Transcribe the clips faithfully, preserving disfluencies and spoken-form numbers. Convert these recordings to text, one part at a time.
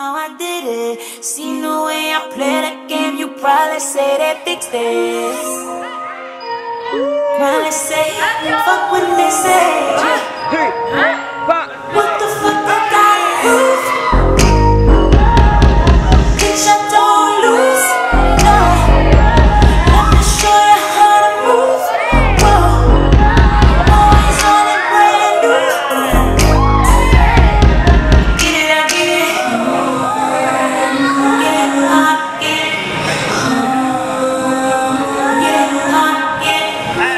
how I did it. Seen the way I play the game, you probably say they fixed it. Probably say, fuck what they say. What the fuck I gotta prove? Bitch, I don't lose, no. Let me show you how to move. Whoa, always on it brand new. Get it, I get it. Get it, I get it. Get it, I get it.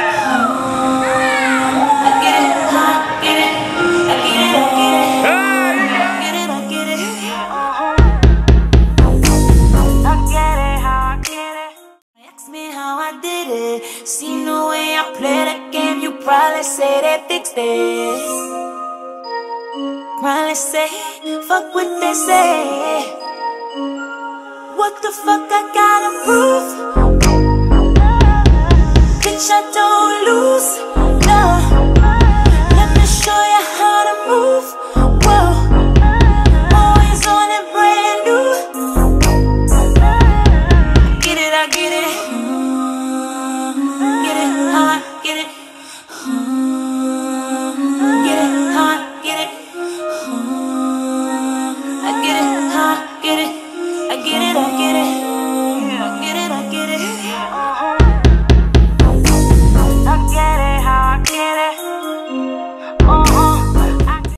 I get it, I get it. I get it, I get it. Get it, I get it. I get it, how I get it. Ask me how I did it. Seen the way I play the game, you probably say they fixed it. Probably say, fuck what they say. What the fuck I gotta prove? Bitch, I don't lose.